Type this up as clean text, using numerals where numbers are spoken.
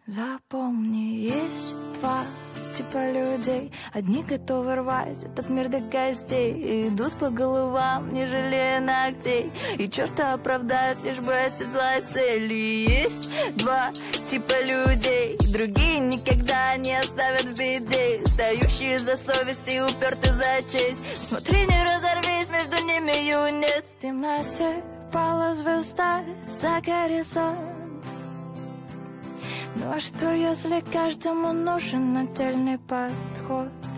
Запомни, есть два типа людей. Одни готовы рвать этот мир до костей и идут по головам, не жалея ногтей, и черта оправдают, лишь бы оседлать цели. Есть два типа людей, другие никогда не оставят в беде, стоящие за совесть и уперты за честь. Смотри, не разорвись, между ними юнец. В темноте пала звезда за горизонт. Ну а что, если каждому нужен отдельный подход?